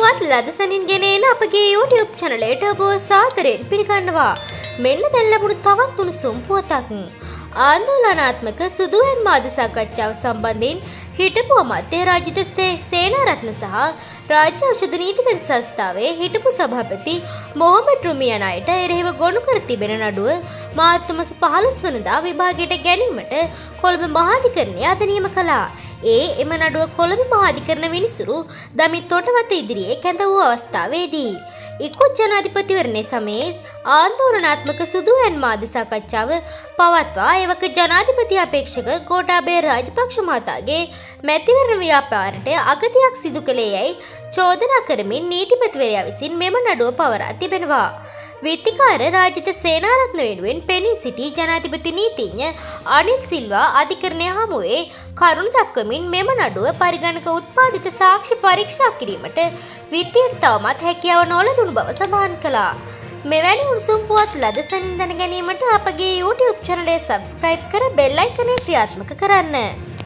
පුවත් ලදසනින් ගෙනෙන අපගේ YouTube channelයට ඔබ සාදරයෙන් පිළිගන්නවා. මෙන්න දැන් ලැබුණු තවත් උණුසුම් පුවතක්. ආందోලනාත්මක සුදුවෙන් මාධ්‍ය සාකච්ඡාව සම්බන්ධයෙන් හිටපු අමාත්‍ය රාජිත සේනාරත්න සහ රාජ්‍ය ඖෂධ නීතිගත සංස්ථාවේ හිටපු සභාපති මොහොමඩ් රුමි යන අයට එරෙහිව ගොනු කර තිබෙන නඩුව මාර්තු මාස 15 වනදා විභාගයට ගැනීමට කොළඹ මහාධිකරණය අද නියම කළා. එම නඩුව කොළඹ මහාධිකරණ විනිසුරු දමිත් තොටවත ඉදිරියේ කැඳ වූ අවස්ථාවේදී ඉක්කොත් ජනාධිපතිවරණයේ සමයේ ආందోලනාත්මක සුදුවෙන් මාධ්‍ය සාකච්ඡාව පවත්වා එවක ජනාධිපති අපේක්ෂක ගෝඨාභය රාජපක්ෂ මහතාගේ මැතිවරණ ව්‍යාපාරයට අගතියක් සිදු කළේ යයි චෝදනා කරමින් නීතිපතිවරයා විසින් මෙම නඩුව පවරා තිබෙනවා. විත්තිකාර රාජිත සේනාරත්න වෙනුවෙන් පෙනී සිටි ජනාධිපති නීතිඥ අනිල් සිල්වා අධිකරණය හමුවේ කරුණු දක්වමින් මෙම නඩුව පරිගණක උත්පාදිත සාක්ෂි පරීක්ෂා කිරීමට විත්තියට තවමත් හැකියාව නොලැබුණු බව සඳහන් කළා. මෙවැනි උණුසුම් පුවත් ලදසනින් දැන ගැනීමට අපගේ YouTube channel එක subscribe කර bell icon එක ක්‍රියාත්මක කරන්න.